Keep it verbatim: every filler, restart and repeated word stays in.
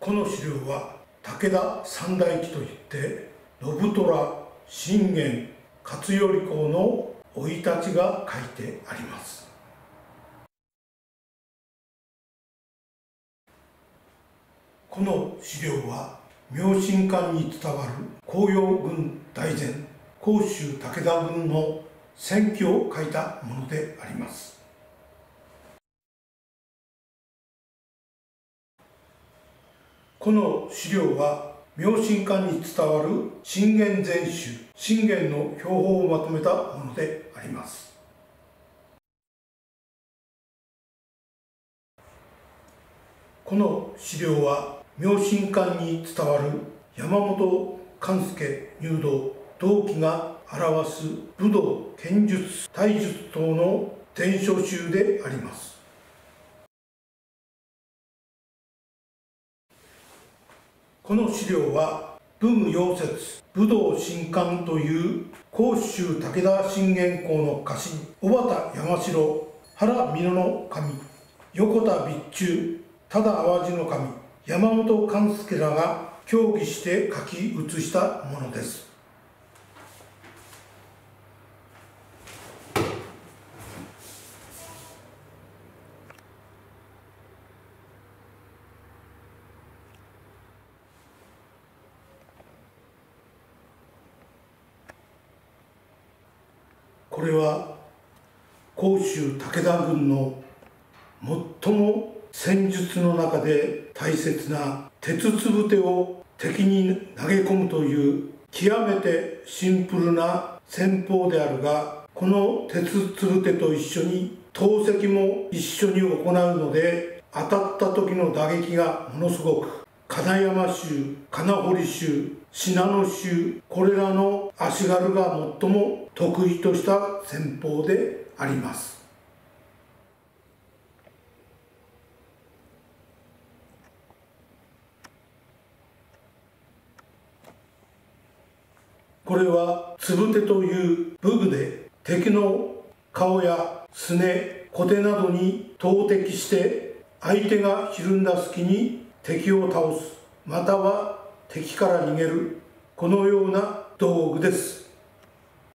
この資料は武田三大記といって信虎、信玄、勝頼公の生い立ちが書いてあります。この資料は明神館に伝わる紅葉軍大前甲州武田軍の戦記を書いたものであります。この資料は明神館に伝わる信玄全集、信玄の標本をまとめたものであります。この資料は明神館に伝わる山本勘助入道同期が表す武道、剣術、体術等の伝書集であります。この資料は武具溶接、武道神官という甲州武田信玄公の家臣、小畑山城、原美濃の神、横田備中、多田淡路の神、山本勘助らが協議して書き写したものです。これは甲州武田軍の最も戦術の中で大切な鉄つぶてを敵に投げ込むという極めてシンプルな戦法であるが、この鉄つぶてと一緒に投石も一緒に行うので、当たった時の打撃がものすごく金山州、金堀州、信濃州、これらの足軽が最も得意とした戦法であります。これはつぶてという武具で敵の顔やすね、小手などに投擲して相手がひるんだ隙に敵を倒す、または敵から逃げる、このような道具です。